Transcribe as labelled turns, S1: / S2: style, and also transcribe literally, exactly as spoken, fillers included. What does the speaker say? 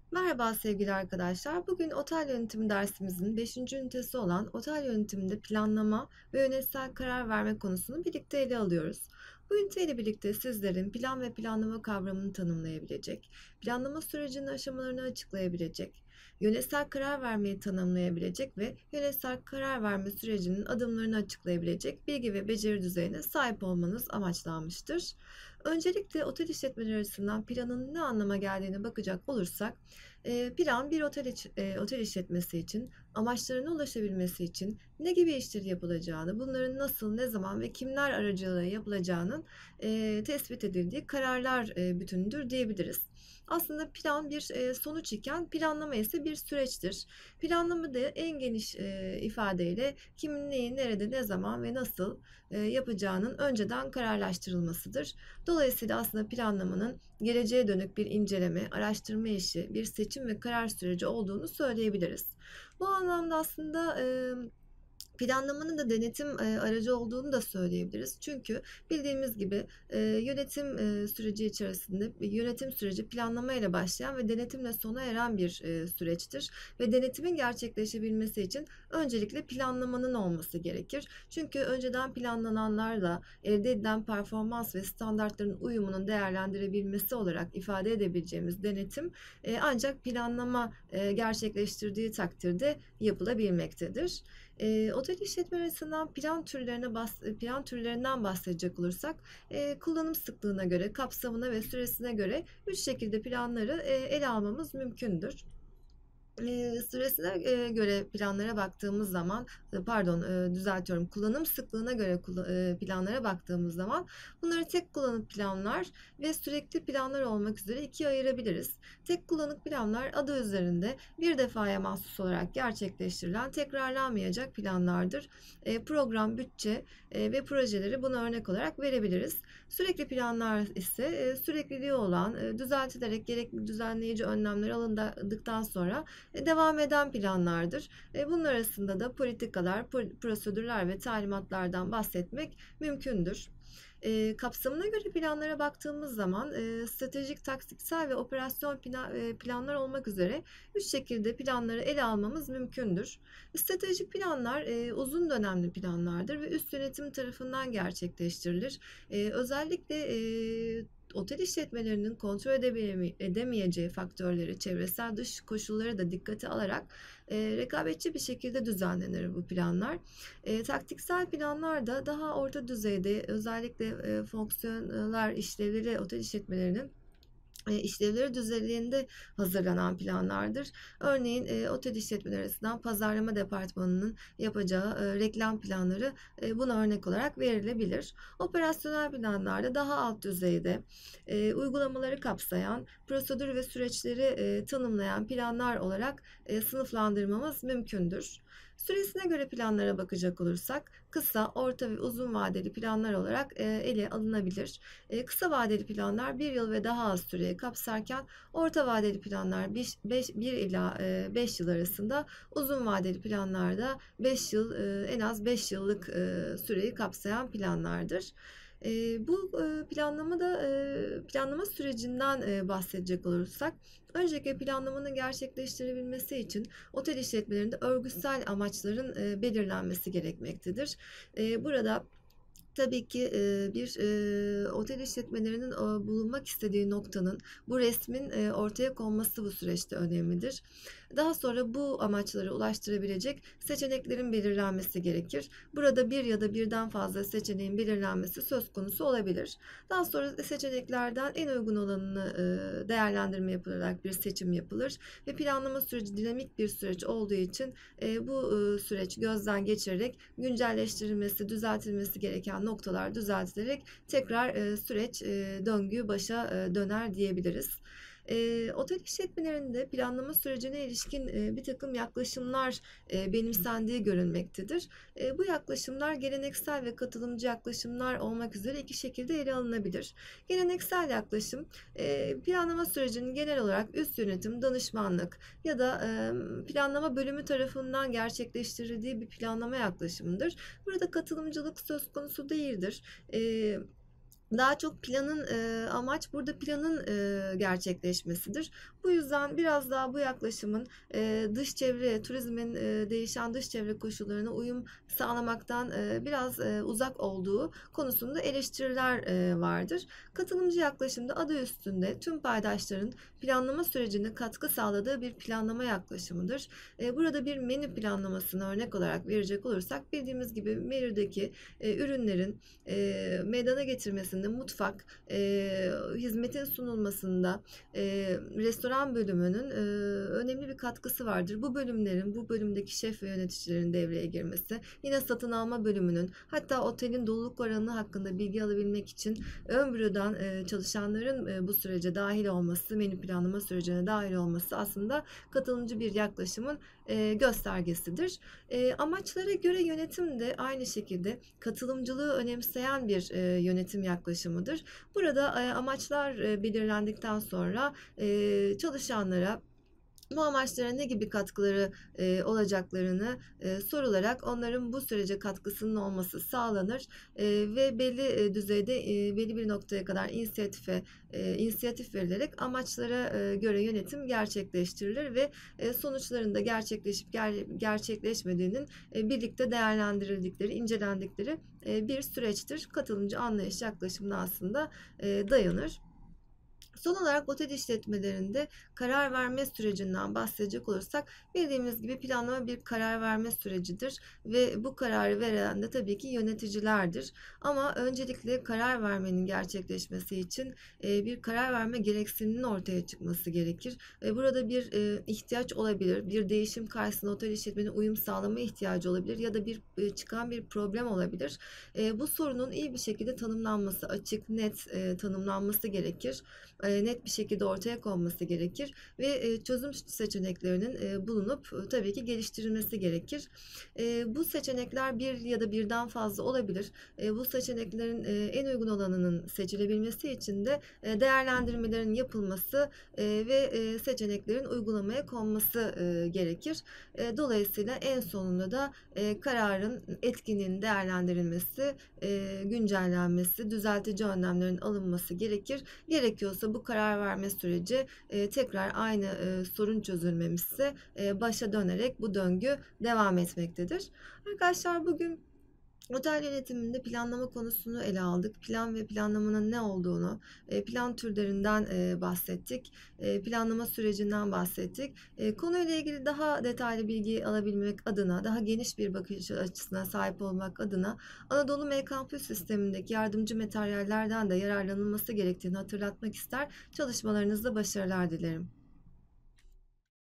S1: Merhaba sevgili arkadaşlar. Bugün otel yönetimi dersimizin beşinci ünitesi olan otel yönetiminde planlama ve yönetsel karar verme konusunu birlikte ele alıyoruz. Bu üniteyle birlikte sizlerin plan ve planlama kavramını tanımlayabilecek, planlama sürecinin aşamalarını açıklayabilecek, yönetsel karar vermeyi tanımlayabilecek ve yönetsel karar verme sürecinin adımlarını açıklayabilecek bilgi ve beceri düzeyine sahip olmanız amaçlanmıştır. Öncelikle otel işletmeleri açısından planın ne anlama geldiğine bakacak olursak, e, plan bir otel, iç- e, otel işletmesi için amaçlarına ulaşabilmesi için ne gibi işler yapılacağını, bunların nasıl, ne zaman ve kimler aracılığıyla yapılacağının e, tespit edildiği kararlar e, bütünüdür diyebiliriz. Aslında plan bir e, sonuç iken planlama ise bir süreçtir. Planlama da en geniş e, ifadeyle kimin neyi, nerede, ne zaman ve nasıl e, yapacağının önceden kararlaştırılmasıdır. Dolayısıyla aslında planlamanın geleceğe dönük bir inceleme, araştırma işi, bir seçim ve karar süreci olduğunu söyleyebiliriz. Bu anlamda aslında e, planlamanın da denetim e, aracı olduğunu da söyleyebiliriz. Çünkü bildiğimiz gibi e, yönetim e, süreci içerisinde yönetim süreci planlama ile başlayan ve denetimle sona eren bir e, süreçtir. Ve denetimin gerçekleşebilmesi için öncelikle planlamanın olması gerekir. Çünkü önceden planlananlarla elde edilen performans ve standartların uyumunun değerlendirebilmesi olarak ifade edebileceğimiz denetim e, ancak planlama e, gerçekleştirdiği takdirde yapılabilmektedir. E, otel işletmeleri açısından plan türlerine bas, plan türlerinden bahsedecek olursak, e, kullanım sıklığına göre, kapsamına ve süresine göre üç şekilde planları e, ele almamız mümkündür. Eee, süresine eee, göre planlara baktığımız zaman, e, pardon, eee, düzeltiyorum, kullanım sıklığına göre kula- eee, planlara baktığımız zaman bunları tek kullanım planlar ve sürekli planlar olmak üzere ikiye ayırabiliriz. Tek kullanım planlar adı üzerinde bir defaya mahsus olarak gerçekleştirilen tekrarlanmayacak planlardır. Eee, program, bütçe eee, ve projeleri buna örnek olarak verebiliriz. Sürekli planlar ise eee, sürekliliği olan, eee, düzeltilerek gerekli düzenleyici önlemler alındıktan sonra e, devam eden planlardır. E, bunun arasında da politikalar, prosedürler ve talimatlardan bahsetmek mümkündür. E, kapsamına göre planlara baktığımız zaman e, stratejik, taktiksel ve operasyon e, planlar olmak üzere üç şekilde planları ele almamız mümkündür. Stratejik planlar e, uzun dönemli planlardır ve üst yönetim tarafından gerçekleştirilir. E, özellikle e, otel işletmelerinin kontrol edemeyeceği faktörleri, çevresel dış koşulları da dikkate alarak e, rekabetçi bir şekilde düzenlenir bu planlar. E, taktiksel planlar da daha orta düzeyde, özellikle e, fonksiyonel işlevleri otel işletmelerinin e, işlevleri düzeninde hazırlanan planlardır. Örneğin e, otel işletmeleri arasından pazarlama departmanının yapacağı e, reklam planları e, buna örnek olarak verilebilir. Operasyonel planlarda daha alt düzeyde e, uygulamaları kapsayan, prosedür ve süreçleri e, tanımlayan planlar olarak e, sınıflandırmamız mümkündür. Süresine göre planlara bakacak olursak kısa, orta ve uzun vadeli planlar olarak e, ele alınabilir. E, kısa vadeli planlar bir yıl ve daha az süreyi kapsarken orta vadeli planlar bir ila beş yıl arasında, uzun vadeli planlarda beş yıl, e, en az beş yıllık e, süreyi kapsayan planlardır. E, bu e, planlama da e, planlama sürecinden e, bahsedecek olursak, öncelikle planlamanın gerçekleştirebilmesi için otel işletmelerinde örgütsel amaçların e, belirlenmesi gerekmektedir. E, burada Tabii ki e, bir e, otel işletmelerinin e, bulunmak istediği noktanın, bu resmin e, ortaya konması bu süreçte önemlidir. Daha sonra bu amaçlara ulaştırabilecek seçeneklerin belirlenmesi gerekir. Burada bir ya da birden fazla seçeneğin belirlenmesi söz konusu olabilir. Daha sonra seçeneklerden en uygun olanını e, değerlendirme yapılarak bir seçim yapılır ve planlama süreci dinamik bir süreç olduğu için e, bu e, süreç gözden geçirerek güncelleştirilmesi, düzeltilmesi gereken noktalar düzeltilerek tekrar e, süreç e, döngü başa e, döner diyebiliriz. E, otel işletmelerinde planlama sürecine ilişkin e, bir takım yaklaşımlar e, benimsendiği görülmektedir. E, bu yaklaşımlar geleneksel ve katılımcı yaklaşımlar olmak üzere iki şekilde ele alınabilir. Geleneksel yaklaşım, e, planlama sürecinin genel olarak üst yönetim, danışmanlık ya da e, planlama bölümü tarafından gerçekleştirildiği bir planlama yaklaşımıdır. Burada katılımcılık söz konusu değildir. E, Daha çok planın, eee, amaç burada planın, eee, gerçekleşmesidir. Bu yüzden biraz daha bu yaklaşımın, eee, dış çevre, turizmin, eee, değişen dış çevre koşullarına uyum sağlamaktan, eee, biraz, eee, uzak olduğu konusunda eleştiriler, eee, vardır. Katılımcı yaklaşımda adı üstünde tüm paydaşların planlama sürecine katkı sağladığı bir planlama yaklaşımıdır. Eee, burada bir menü planlamasını örnek olarak verecek olursak bildiğimiz gibi menüdeki, eee, ürünlerin, eee, meydana getirmesinde mutfak, eee, hizmetin sunulmasında, eee, restoran bölümünün, eee, önemli bir katkısı vardır. Bu bölümlerin, bu bölümdeki şef ve yöneticilerin devreye girmesi, yine satın alma bölümünün, hatta otelin doluluk oranı hakkında bilgi alabilmek için ön bürodan eee, çalışanların eee, bu sürece dahil olması, menü planlama sürecine dahil olması aslında katılımcı bir yaklaşımın eee, göstergesidir. Eee, amaçlara göre yönetim de aynı şekilde katılımcılığı önemseyen bir eee, yönetim yaklaşımıdır. Burada eee, amaçlar eee, belirlendikten sonra eee, çalışanlara bu amaçlara ne gibi katkıları eee, olacaklarını eee, sorularak onların bu sürece katkısının olması sağlanır. Eee, ve belli eee, düzeyde eee, belli bir noktaya kadar inisiyatife eee, inisiyatif verilerek amaçlara eee, göre yönetim gerçekleştirilir ve eee, sonuçların da gerçekleşip ger- gerçekleşmediğinin eee, birlikte değerlendirildikleri, incelendikleri eee, bir süreçtir. Katılımcı anlayış yaklaşımına aslında eee, dayanır. Son olarak otel işletmelerinde karar verme sürecinden bahsedecek olursak bildiğimiz gibi planlama bir karar verme sürecidir ve bu kararı veren de tabii ki yöneticilerdir. Ama öncelikle karar vermenin gerçekleşmesi için e, bir karar verme gereksiniminin ortaya çıkması gerekir. E, Burada bir e, ihtiyaç olabilir, bir değişim karşısında otel işletmenin uyum sağlama ihtiyacı olabilir ya da bir e, çıkan bir problem olabilir. E, Bu sorunun iyi bir şekilde tanımlanması, açık, net e, tanımlanması gerekir. E, net bir şekilde ortaya konması gerekir ve e, çözüm seçeneklerinin e, bulunup e, tabii ki geliştirilmesi gerekir. E, bu seçenekler bir ya da birden fazla olabilir. E, bu seçeneklerin e, en uygun olanının seçilebilmesi için de e, değerlendirmelerin yapılması e, ve e, seçeneklerin uygulamaya konması e, gerekir. E, dolayısıyla en sonunda da e, kararın etkinliğinin değerlendirilmesi, e, güncellenmesi, düzeltici önlemlerin alınması gerekir. Gerekiyorsa bu karar verme süreci e, tekrar aynı e, sorun çözülmemişse e, başa dönerek bu döngü devam etmektedir. Arkadaşlar bugün otel yönetiminde planlama konusunu ele aldık. Plan ve planlamanın ne olduğunu, e, plan türlerinden e, bahsettik. E, Planlama sürecinden bahsettik. E, Konuyla ilgili daha detaylı bilgi alabilmek adına, daha geniş bir bakış açısına sahip olmak adına Anadolu M-Kampüs sistemindeki yardımcı materyallerden de yararlanılması gerektiğini hatırlatmak ister. Çalışmalarınızda başarılar dilerim.